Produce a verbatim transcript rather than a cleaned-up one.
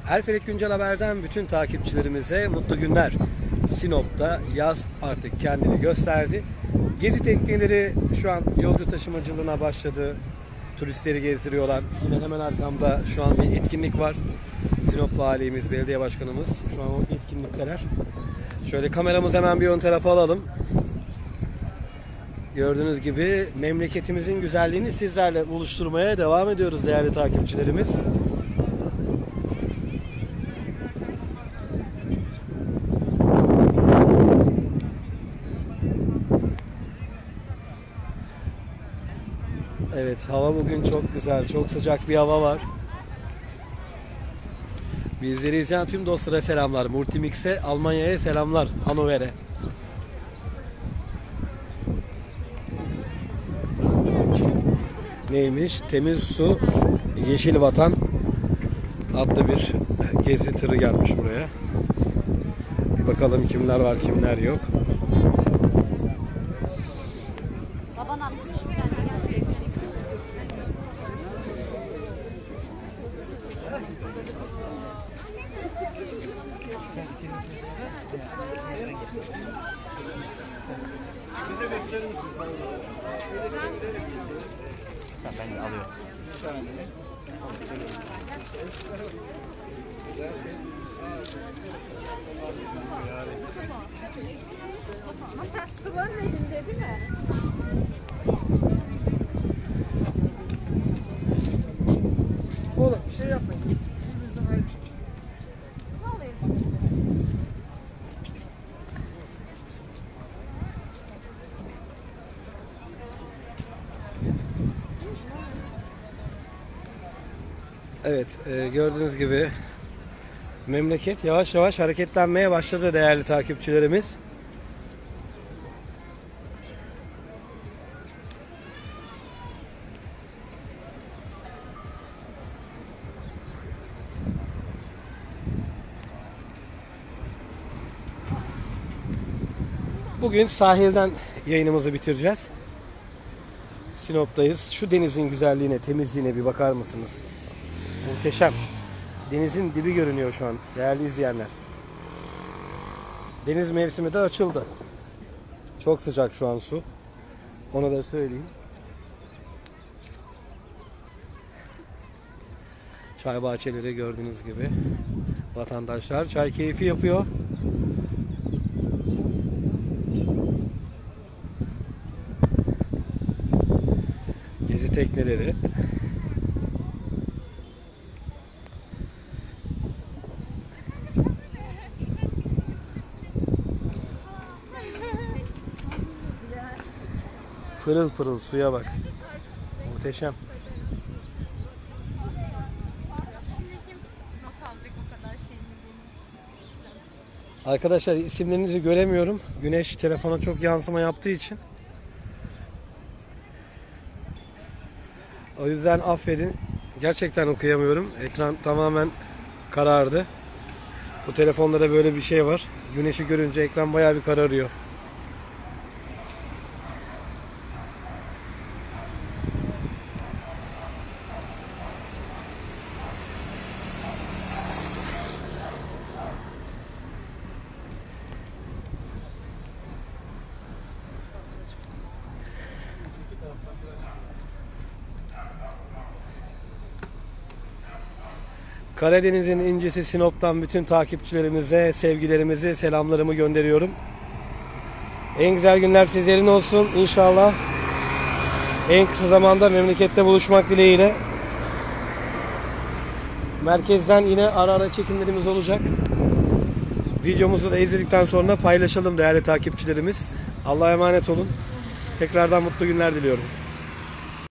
Erfelek Güncel Haber'den bütün takipçilerimize mutlu günler. Sinop'ta yaz artık kendini gösterdi. Gezi tekneleri şu an yolcu taşımacılığına başladı. Turistleri gezdiriyorlar. Yine hemen arkamda şu an bir etkinlik var. Sinop Valimiz, Belediye Başkanımız şu an o etkinlikteler. Şöyle kameramızı hemen bir ön tarafa alalım. Gördüğünüz gibi memleketimizin güzelliğini sizlerle buluşturmaya devam ediyoruz değerli takipçilerimiz. Evet, hava bugün çok güzel, çok sıcak bir hava var. Bizleri izleyen tüm dostlara selamlar. Multimix'e, Almanya'ya selamlar. Hannover'e. Neymiş? Temiz Su, Yeşil Vatan adlı bir gezi tırı gelmiş buraya. Bir bakalım kimler var, kimler yok. Ben de alıyorum. Hatta sıvırmadın dedi mi? Oğlum bir şey yapmayın. Ne oluyor? Evet, e, gördüğünüz gibi memleket yavaş yavaş hareketlenmeye başladı değerli takipçilerimiz. Bugün sahilden yayınımızı bitireceğiz. Sinop'tayız. Şu denizin güzelliğine, temizliğine bir bakar mısınız? Muhteşem. Denizin dibi görünüyor şu an değerli izleyenler. Deniz mevsimi de açıldı. Çok sıcak şu an su. Onu da söyleyeyim. Çay bahçeleri gördüğünüz gibi. Vatandaşlar çay keyfi yapıyor. Gezi tekneleri. Pırıl pırıl suya bak. Muhteşem. Arkadaşlar isimlerinizi göremiyorum. Güneş telefona çok yansıma yaptığı için. O yüzden affedin. Gerçekten okuyamıyorum. Ekran tamamen karardı. Bu telefonda da böyle bir şey var. Güneşi görünce ekran bayağı bir kararıyor. Karadeniz'in incisi Sinop'tan bütün takipçilerimize sevgilerimizi, selamlarımı gönderiyorum. En güzel günler sizlerin olsun inşallah. En kısa zamanda memlekette buluşmak dileğiyle. Merkezden yine ara ara çekimlerimiz olacak. Videomuzu da izledikten sonra paylaşalım değerli takipçilerimiz. Allah'a emanet olun. Tekrardan mutlu günler diliyorum.